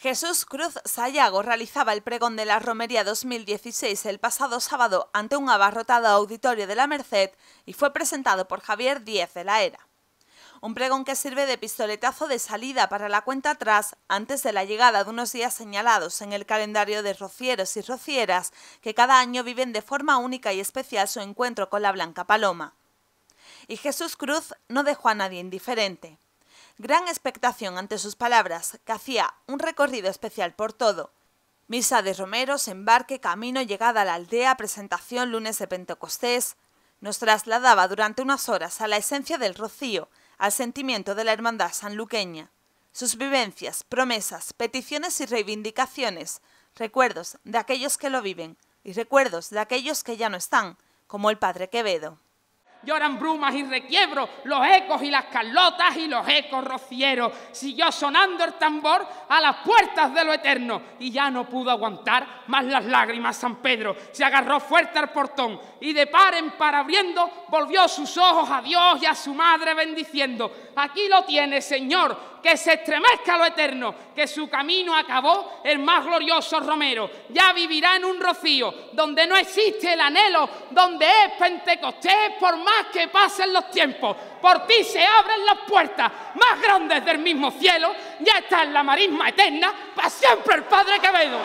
Jesús Cruz Sayago realizaba el pregón de la Romería 2016 el pasado sábado ante un abarrotado auditorio de la Merced y fue presentado por Javier Díez de la Era. Un pregón que sirve de pistoletazo de salida para la cuenta atrás antes de la llegada de unos días señalados en el calendario de rocieros y rocieras que cada año viven de forma única y especial su encuentro con la Blanca Paloma. Y Jesús Cruz no dejó a nadie indiferente. Gran expectación ante sus palabras, que hacía un recorrido especial por todo. Misa de romeros, embarque, camino, llegada a la aldea, presentación, lunes de Pentecostés. Nos trasladaba durante unas horas a la esencia del rocío, al sentimiento de la hermandad sanluqueña. Sus vivencias, promesas, peticiones y reivindicaciones, recuerdos de aquellos que lo viven y recuerdos de aquellos que ya no están, como el padre Quevedo. Lloran brumas y requiebros, los ecos y las carlotas y los ecos rocieros. Siguió sonando el tambor a las puertas de lo eterno y ya no pudo aguantar más las lágrimas San Pedro. Se agarró fuerte al portón y de par en par abriendo volvió sus ojos a Dios y a su madre bendiciendo. Aquí lo tiene, Señor, que se estremezca lo eterno, que su camino acabó el más glorioso romero. Ya vivirá en un rocío donde no existe el anhelo, donde es Pentecostés por más que pasen los tiempos. Por ti se abren las puertas más grandes del mismo cielo. Ya está en la marisma eterna, para siempre el padre Quevedo.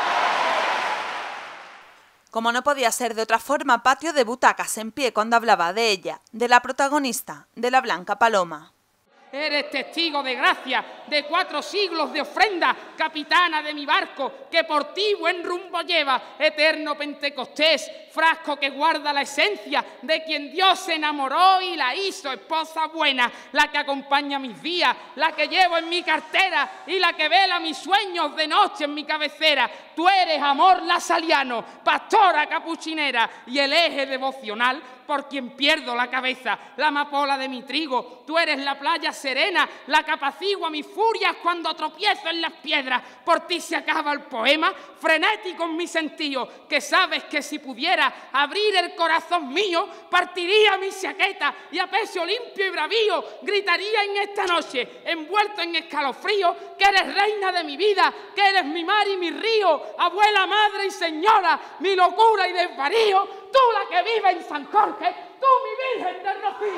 Como no podía ser de otra forma, patio de butacas en pie cuando hablaba de ella, de la protagonista, de la Blanca Paloma. Eres testigo de gracia, de 4 siglos de ofrenda, capitana de mi barco, que por ti buen rumbo lleva, eterno Pentecostés, frasco que guarda la esencia de quien Dios se enamoró y la hizo esposa buena, la que acompaña mis días, la que llevo en mi cartera y la que vela mis sueños de noche en mi cabecera. Tú eres amor lasaliano, pastora capuchinera y el eje devocional por quien pierdo la cabeza, la amapola de mi trigo. Tú eres la playa serena, la que apacigua mis furias cuando tropiezo en las piedras. Por ti se acaba el poema, frenético en mi sentido, que sabes que si pudiera abrir el corazón mío, partiría mi chaqueta y a pecho limpio y bravío gritaría en esta noche, envuelto en escalofrío, que eres reina de mi vida, que eres mi mar y mi río, abuela, madre y señora, mi locura y desvarío. Tú la que vive en San Jorge, tú mi Virgen del Rocío.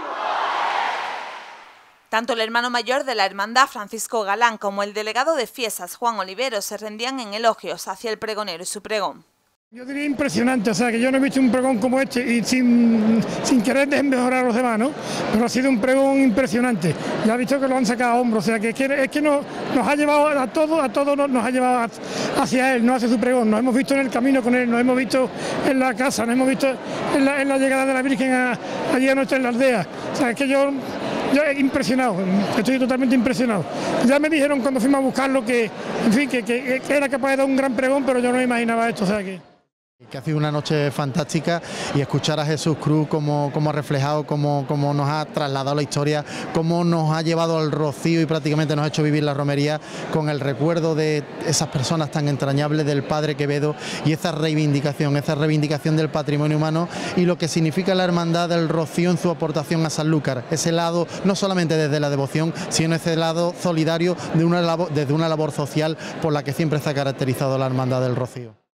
Tanto el hermano mayor de la hermandad, Francisco Galán, como el delegado de Fiesas, Juan Olivero, se rendían en elogios hacia el pregonero y su pregón. Yo diría impresionante, o sea, que yo no he visto un pregón como este y sin querer mejorar a los demás, ¿no? Pero ha sido un pregón impresionante. Ya he visto que lo han sacado a hombros, o sea, que es que nos ha llevado a todos nos ha llevado hacia él, no hacia su pregón. Nos hemos visto en el camino con él, nos hemos visto en la casa, nos hemos visto en la llegada de la Virgen allí anoche en la aldea. O sea, es que yo impresionado, estoy totalmente impresionado. Ya me dijeron cuando fuimos a buscarlo que, en fin, que era capaz de dar un gran pregón, pero yo no me imaginaba esto, o sea que ha sido una noche fantástica y escuchar a Jesús Cruz cómo ha reflejado, cómo nos ha trasladado la historia, cómo nos ha llevado al rocío y prácticamente nos ha hecho vivir la romería con el recuerdo de esas personas tan entrañables del padre Quevedo y esa reivindicación del patrimonio humano y lo que significa la hermandad del rocío en su aportación a Sanlúcar, ese lado no solamente desde la devoción, sino ese lado solidario desde una labor social por la que siempre se ha caracterizado la hermandad del rocío.